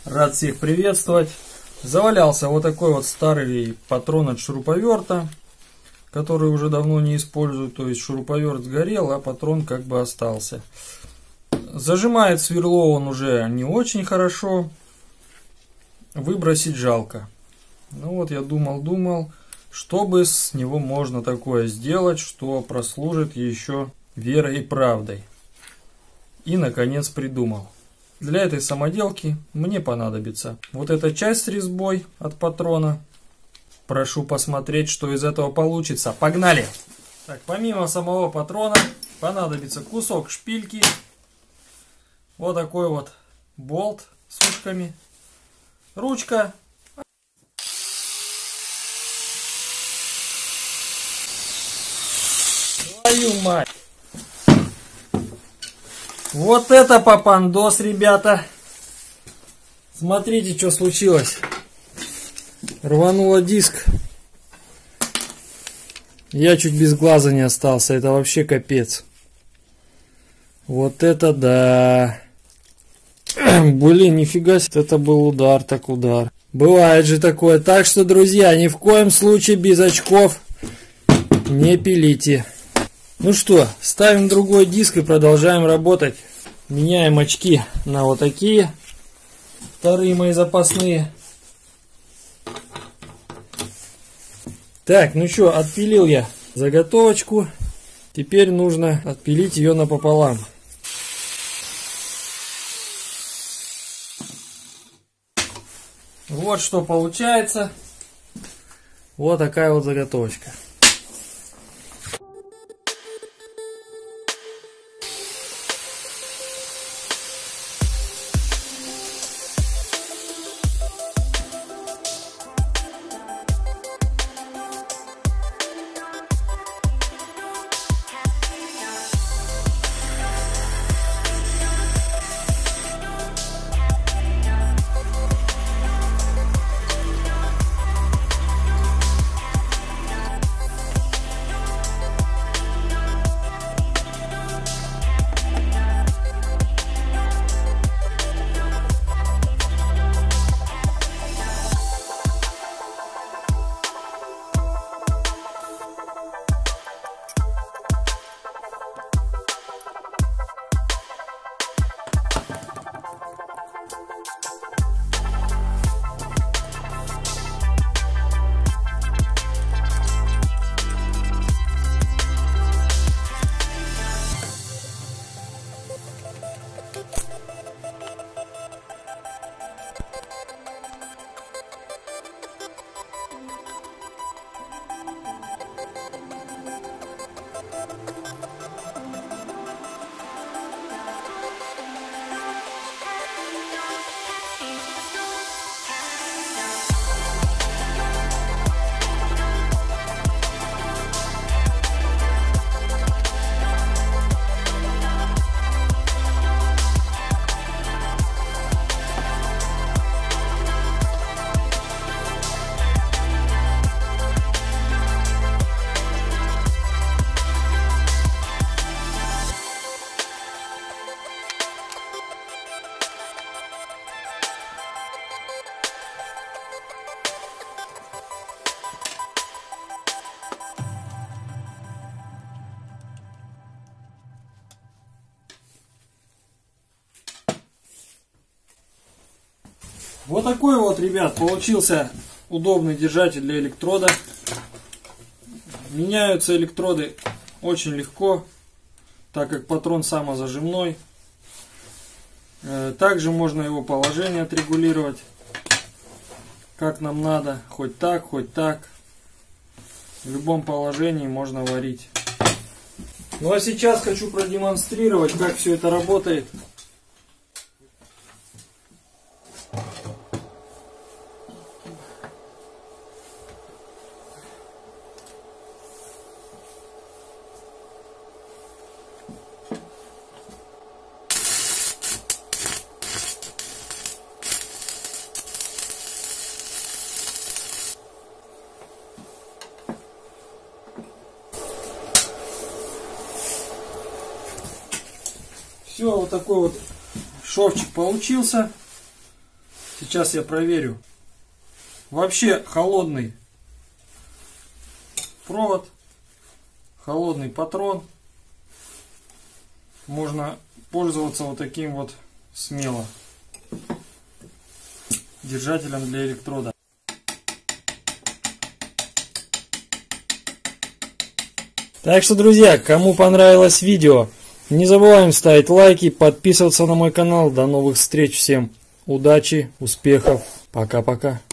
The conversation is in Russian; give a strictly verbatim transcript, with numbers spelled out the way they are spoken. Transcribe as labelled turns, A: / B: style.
A: Рад всех приветствовать. Завалялся вот такой вот старый патрон от шуруповерта, который уже давно не использую. То есть шуруповерт сгорел, а патрон как бы остался. Зажимает сверло он уже не очень хорошо. Выбросить жалко. Ну вот я думал-думал, что бы с него можно такое сделать, что прослужит еще верой и правдой. И наконец придумал. Для этой самоделки мне понадобится вот эта часть с резьбой от патрона. Прошу посмотреть, что из этого получится. Погнали! Так, помимо самого патрона понадобится кусок шпильки. Вот такой вот болт с ушками. Ручка. Твою мать! Вот это попандос, ребята! Смотрите, что случилось. Рвануло диск. Я чуть без глаза не остался. Это вообще капец. Вот это да! Блин, нифига себе, это был удар, так удар. Бывает же такое. Так что, друзья, ни в коем случае без очков не пилите. Ну что, ставим другой диск и продолжаем работать. Меняем очки на вот такие. Вторые мои запасные. Так, ну что, отпилил я заготовочку. Теперь нужно отпилить ее напополам. Вот что получается. Вот такая вот заготовочка. Вот такой вот, ребят, получился удобный держатель для электрода. Меняются электроды очень легко, так как патрон самозажимной. Также можно его положение отрегулировать, как нам надо, хоть так, хоть так. В любом положении можно варить. Ну а сейчас хочу продемонстрировать, как все это работает. Все, вот такой вот шовчик получился. Сейчас я проверю. Вообще холодный провод, холодный патрон. Можно пользоваться вот таким вот смело держателем для электрода. Так что, друзья, кому понравилось видео, не забываем ставить лайки, подписываться на мой канал. До новых встреч всем. Удачи, успехов. Пока-пока.